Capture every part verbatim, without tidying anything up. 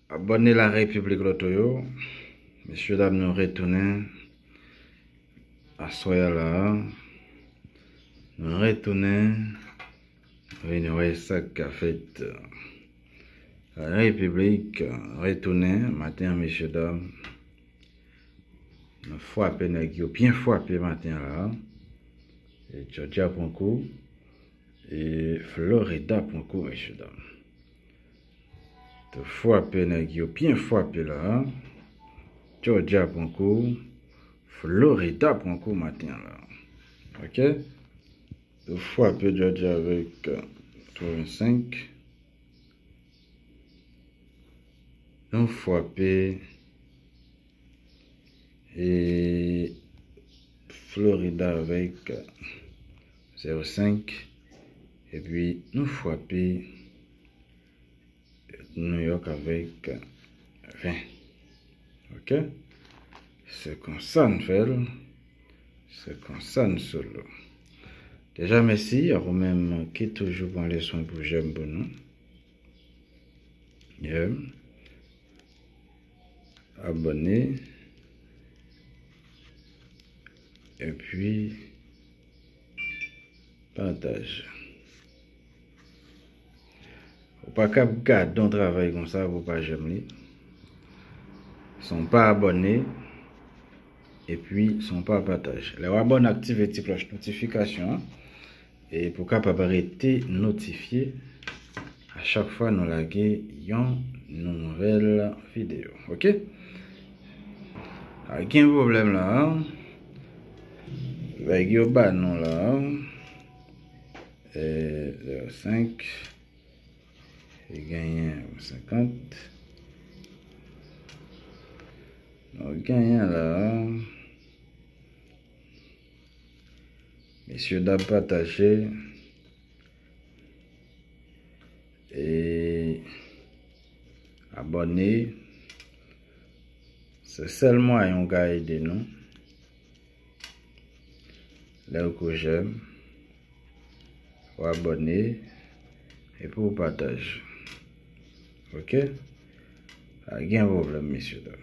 Abonnez la République Lotoyo. Messieurs, dames, nous retournons à soya là. Nous retournons à ça qu'a fait la République. Retournons matin, messieurs, dames. Nous frappons, bien frappé matin là. Et Georgia pour un coup. Et Florida pour un coup, messieurs, dames. De frappé, bien frappé là. Georgia pour un coup. Florida pour un coup matin là. Ok? De frapper Georgia avec quatre-vingt-cinq. Nous frapper et Florida avec zéro virgule cinq. Et puis nous frapper New York avec vingt. Ok? C'est comme ça nous fait. C'est comme ça nous solo. Déjà merci à vous-même qui toujours prend les soins pour j'aime pour nous. Yeah. Abonnez. Et puis partage. Ou pas qu'à garder un travail comme ça pour pas j'aime les. Sont pas abonnés. Et puis sont pas partage. Les abonnés activez la cloche notification. Et pour capable arrêter notifié à chaque fois nous laguer une nouvelle vidéo. Ok? Avec un problème là. Avec le bas non là. Et zéro virgule cinq. Et gagné cinquante. Donc gagné là. Messieurs, dames, partagez. Et abonnez. C'est seulement un gars aider nous. Là que j'aime. Ou abonner. Et pour partager. Ok? Il y a un problème, messieurs, dames.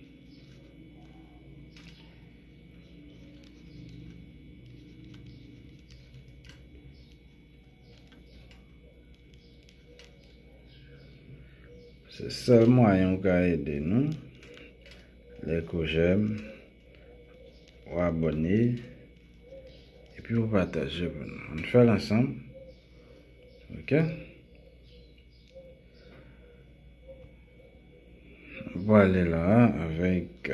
C'est seulement un gars aider nous. Les que j'aime. Ou abonner. Et puis vous partagez. On fait l'ensemble. Ok? On va aller là avec.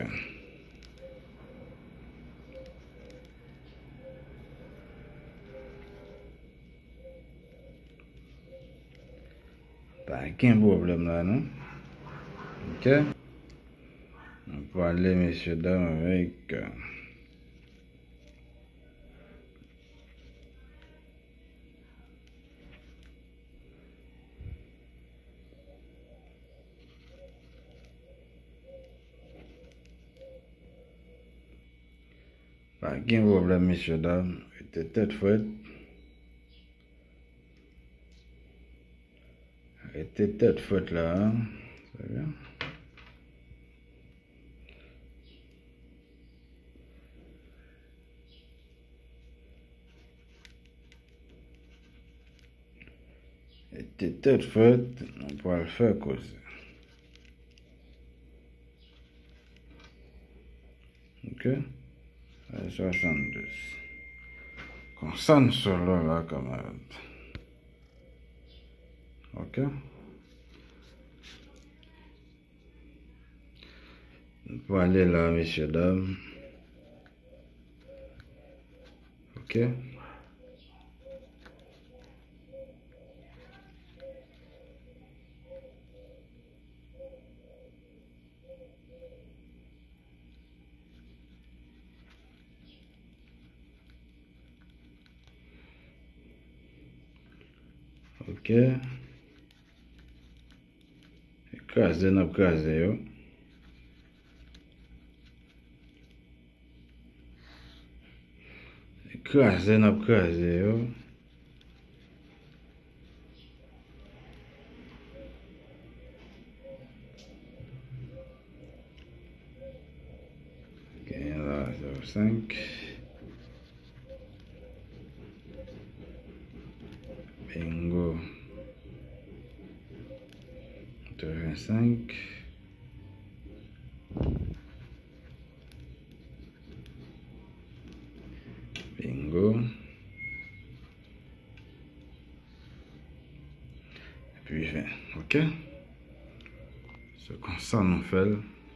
Pas aucun problème là, non? Ok? On va aller, messieurs, dames, avec. Pas aucun problème, messieurs, dames. C'était tête faite. Était tête faite là. Hein? C'est bien. Était tête faite. On pourra le faire cause. Ok? soixante-douze. Concentre sur là, camarade. Ok? On peut aller là, messieurs, dames. Ok? Ok? Écraser, n'a pas écraser, yo. Écraser, n'a pas écraser, yo. zéro cinq. Bingo. quatre-vingt-cinq. Bingo. Et puis vingt. OK? C'est comme ça nous fait.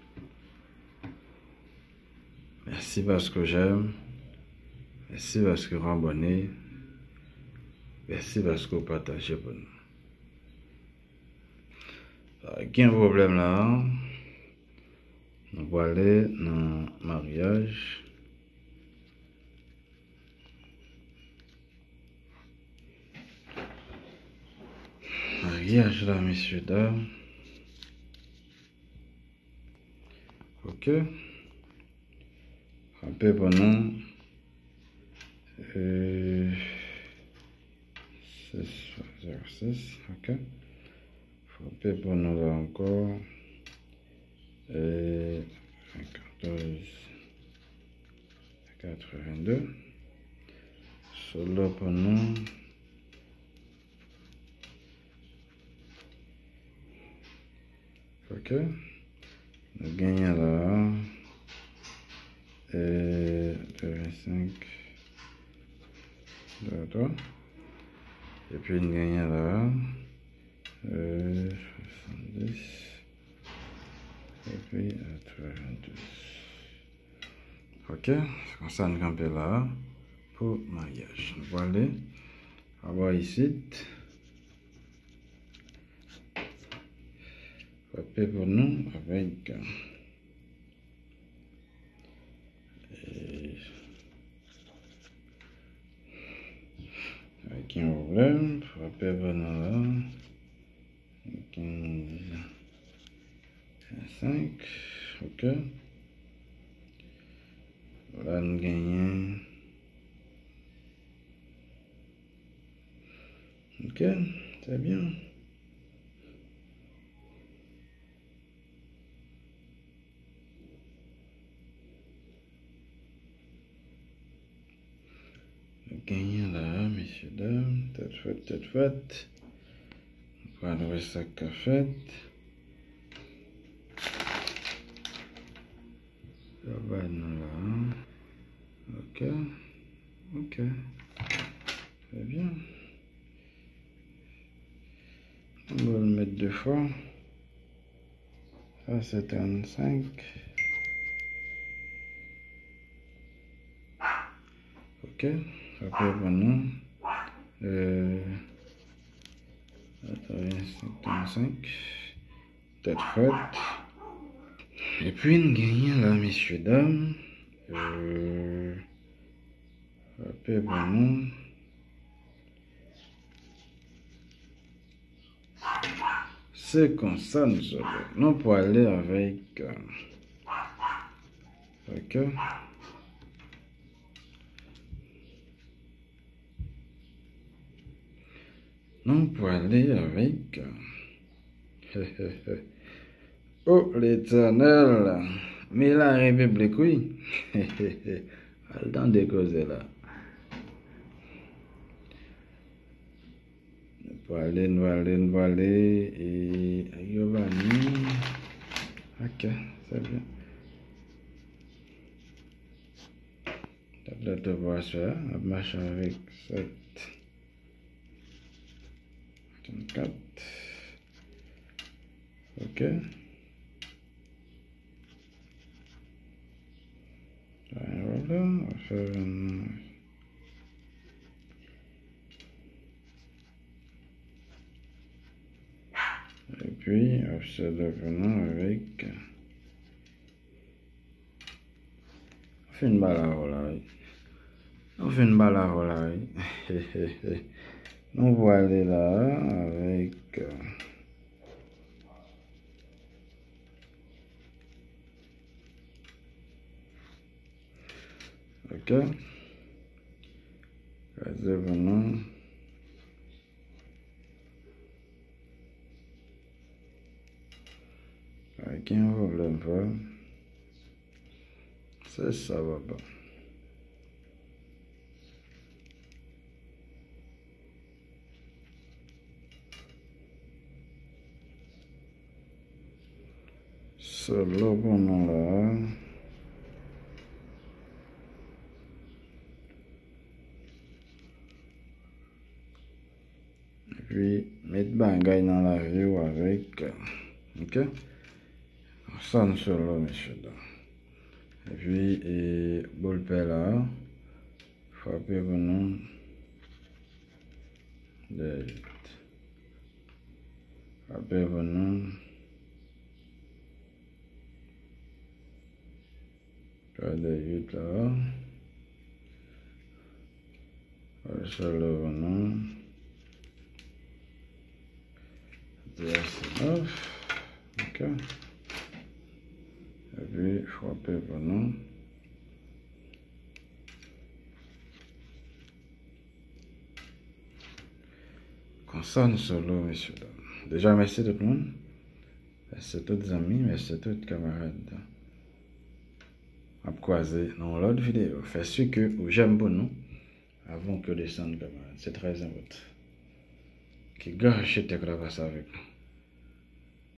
Merci parce que j'aime. Merci parce que vous abonnez. Merci parce que vous partagez pour nous. Il y a un problème là. Nous allons aller dans le mariage. Mariage là, messieurs, dames. OK. Rappelez pour nous. Euh, six zéro six. OK. Rappelez pour nous là encore. Et quatorze quatre-vingt-deux. Solo pour nous. OK. Nous gagnons là. Et vingt-cinq. D'accord. Et puis nous gagnons là. Euh, soixante-dix. Et puis quatre-vingt-douze. OK. C'est comme ça nous campons là. Pour mariage. Voilà. On va ici. Rappelez pour nous avec. Avec un problème, frappez vraiment là. quinze, cinq, OK. Là, nous gagnons. OK, c'est bien. Nous gagnons là, messieurs, dames. Tête faite, tête faite. On va enlever ça qu'a fait. Ça va nous là. OK. OK. Très bien. On va le mettre deux fois. Ça, c'est trente-cinq. OK. Après, maintenant, euh, trente-cinq. Tête faite. Et puis, nous gagnons là, messieurs, dames. Euh, après, maintenant. C'est comme ça, nous allons. Nous pour aller avec. Euh, OK. Nous pour aller avec. Euh, oh, l'Éternel. Mais la République, oui. Le temps de causer là. Nous pour aller, nous aller, nous aller. Et Giovanni. OK, c'est bien. Tablette de voir ça. On marche avec sept. quatre. OK. Voilà, on va faire un... Et puis, observe venant avec... On fait une balle à volaille. On fait une balle à volaille. On va aller là avec... OK. Observe venant. Avec un problème pas. C'est ça, papa. Solo pour nous là. Et puis, mettre bagaille dans la vie avec. Ok? Sonne solo, monsieur. Et puis, et bol là. Frapper pour nous. De huit. Frapper pour nous. De huit là. Solo pour nous. neuf. Ok. Et puis, frapper pour nous. Consonne solo, messieurs. Déjà, merci tout le monde. Merci tous les amis. Merci tous les camarades. À croiser dans l'autre vidéo. Faites ce que j'aime pour nous avant que descende, camarades. C'est très important. Que gâche tes crevasses avec nous.